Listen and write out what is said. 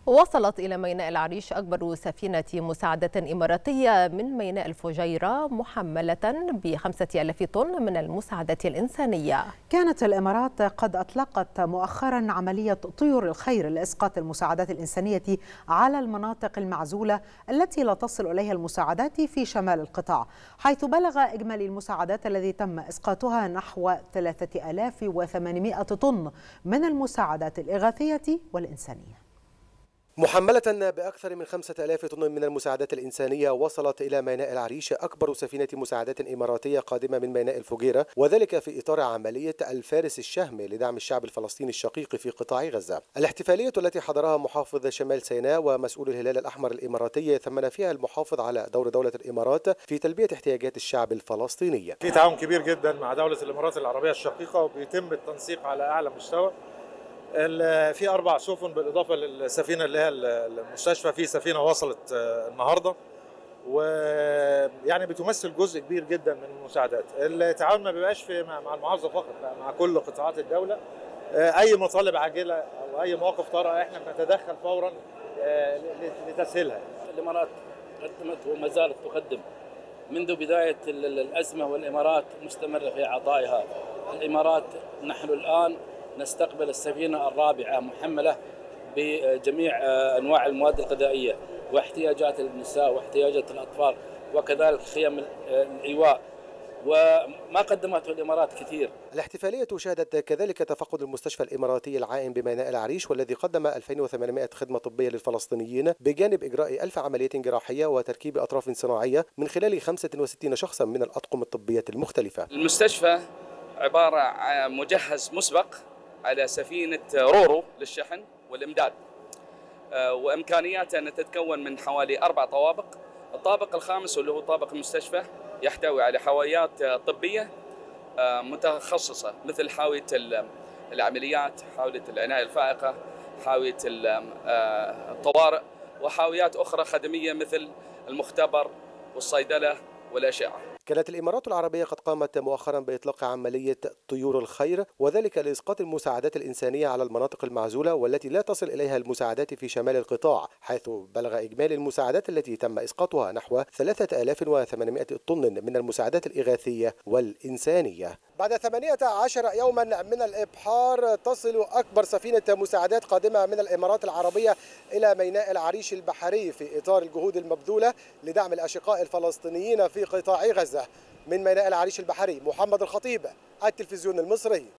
وصلت إلى ميناء العريش أكبر سفينة مساعدة إماراتية من ميناء الفجيرة محملة ب5,000 طن من المساعدات الإنسانية. كانت الإمارات قد أطلقت مؤخرا عملية طيور الخير لإسقاط المساعدات الإنسانية على المناطق المعزولة التي لا تصل إليها المساعدات في شمال القطاع، حيث بلغ إجمالي المساعدات الذي تم إسقاطها نحو 3,800 طن من المساعدات الإغاثية والإنسانية. محملة بأكثر من 5,000 طن من المساعدات الإنسانية، وصلت إلى ميناء العريش أكبر سفينة مساعدات إماراتية قادمة من ميناء الفجيرة، وذلك في إطار عملية الفارس الشهم لدعم الشعب الفلسطيني الشقيق في قطاع غزة. الاحتفالية التي حضرها محافظ شمال سيناء ومسؤول الهلال الأحمر الإماراتي ثمن فيها المحافظ على دور دولة الإمارات في تلبية احتياجات الشعب الفلسطيني. في تعاون كبير جدا مع دولة الإمارات العربية الشقيقة، وبيتم التنسيق على أعلى مستوى. في 4 سفن بالإضافة للسفينة اللي هي المستشفى، في سفينة وصلت النهاردة، ويعني بتمثل جزء كبير جدا من المساعدات. التعاون ما بيبقاش مع المحافظة فقط، لا، مع كل قطاعات الدولة. أي مطالب عاجلة أو أي مواقف طارئة احنا بنتدخل فورا لتسهيلها. الإمارات قدمت وما زالت تقدم منذ بداية الأزمة، والإمارات مستمرة في عطائها. الإمارات نحن الآن نستقبل السفينة الرابعة محملة بجميع أنواع المواد الغذائية واحتياجات النساء واحتياجات الأطفال، وكذلك خيم الإيواء، وما قدمته الإمارات كثير. الاحتفالية شهدت كذلك تفقد المستشفى الإماراتي العائم بميناء العريش، والذي قدم 2800 خدمة طبية للفلسطينيين بجانب إجراء 1000 عملية جراحية وتركيب أطراف صناعية من خلال 65 شخصا من الأطقم الطبية المختلفة. المستشفى عبارة عن مجهز مسبق على سفينة رورو للشحن والإمداد، وإمكانياتها أن تتكون من حوالي 4 طوابق. الطابق الخامس واللي هو طابق المستشفى يحتوي على حاويات طبية متخصصة، مثل حاوية العمليات، حاوية العناية الفائقة، حاوية الطوارئ، وحاويات أخرى خدمية مثل المختبر والصيدلة والأشعة. كانت الإمارات العربية قد قامت مؤخرا بإطلاق عملية طيور الخير، وذلك لإسقاط المساعدات الإنسانية على المناطق المعزولة والتي لا تصل إليها المساعدات في شمال القطاع، حيث بلغ إجمالي المساعدات التي تم إسقاطها نحو 3,800 طن من المساعدات الإغاثية والإنسانية. بعد 18 يوما من الإبحار تصل أكبر سفينة مساعدات قادمة من الإمارات العربية إلى ميناء العريش البحري في إطار الجهود المبذولة لدعم الأشقاء الفلسطينيين في قطاع غزة. من ميناء العريش البحري، محمد الخطيب، التلفزيون المصري.